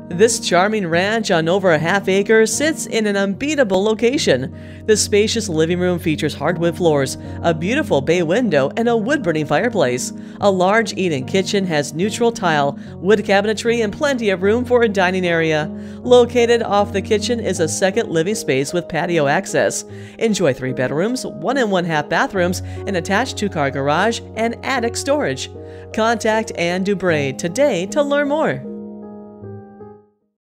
This charming ranch on over a half-acre sits in an unbeatable location. The spacious living room features hardwood floors, a beautiful bay window, and a wood-burning fireplace. A large eat-in kitchen has neutral tile, wood cabinetry, and plenty of room for a dining area. Located off the kitchen is a second living space with patio access. Enjoy 3 bedrooms, 1 and 1/2 bathrooms, an attached 2-car garage, and attic storage. Contact DuBray today to learn more.